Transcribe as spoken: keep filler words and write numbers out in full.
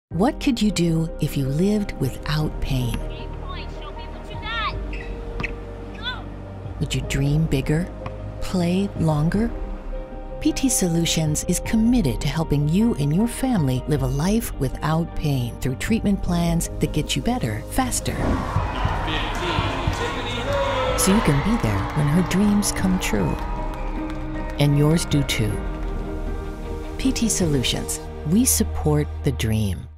What could you do if you lived without pain? Would you dream bigger? Play longer? P T Solutions is committed to helping you and your family live a life without pain through treatment plans that get you better faster. So you can be there when her dreams come true. And yours do too. P T Solutions. We support the dream.